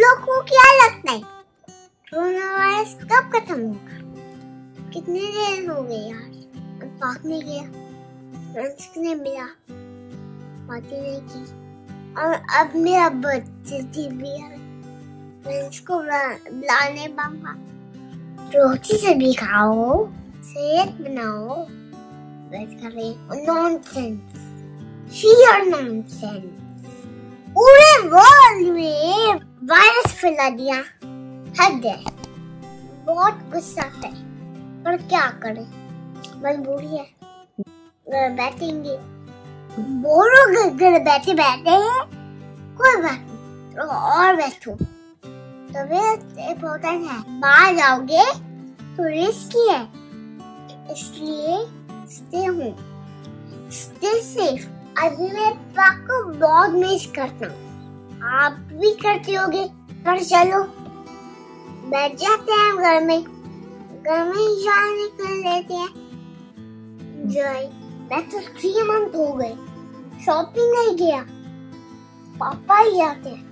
लोग को क्या लगता है कोरोना वायरस कब खत्म होगा? कितनी देर हो गई यार, पार्क में गया, फ्रेंड्स ने मिला, बातें नहीं की, और अब मेरा बर्थडे भी है, फ्रेंड्स को बुलाने पाऊंगा। रोटी से भी खाओ, सेहत बनाओ, बस करे नॉनसेंस, sheer नॉनसेंस। पूरे वर्ल्ड में वायरस फैला दिया, हद है, बहुत गुस्सा है, पर क्या करें, मजबूरी है। घर बैठेंगे, बोर हो गए, घर बैठे बैठे कोई बात नहीं, तो और बैठो, तबीयत इम्पोर्टेंट है। बाहर जाओगे तो रिस्की है, इसलिए स्टे होम, स्टे सेफ। अभी मैं पापा को बहुत मिस करता हूँ, आप भी करते होगे, पर चलो बैठ जाते हैं घर में एंजॉय कर लेते हैं। एंजॉय। मैं तो 3 मंथ हो गए, शॉपिंग नहीं गया, पापा ही आते हैं,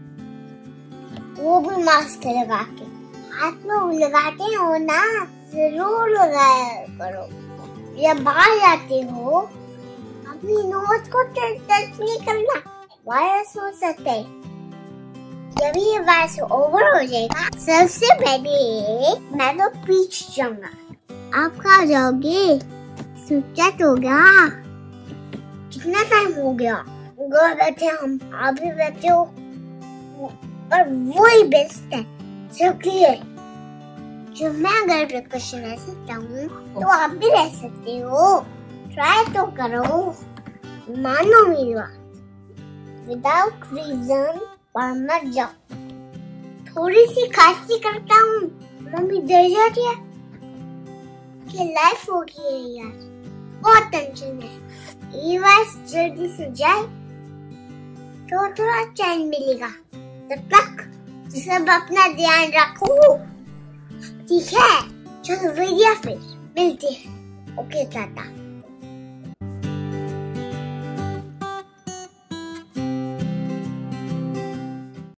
वो भी मास्क लगा के। आप लोग लगाते हो ना, जरूर लगाया करो। जब बाहर जाते हो अपनी नोज को टच नहीं करना, वायरस हो सकता है। जब ये वायरस ओवर हो जाएगा, सबसे पहले मैं तो पीछे जाऊंगा। आप कहाँ जाओगे? सोचा तो गया, कितना टाइम हो गया घर बैठे, हम आप भी बैठे हो, पर वही बेस्ट है सबके लिए। जब मैं घर पे कुछ रह सकता हूँ, तो आप भी रह सकते हो। ट्राई तो करो, मानो मेरी बात। विदाउट रीजन पर मत जाओ। थोड़ी सी खांसी करता हूँ, मम्मी डर जाती है कि लाइफ हो गई है यार, बहुत टेंशन है। ये वायरस जल्दी से जाए तो थोड़ा चैन मिलेगा। तब तक सब अपना ध्यान रखो, ठीक है? चलो भैया फिर मिलते हैं। ओके टाटा।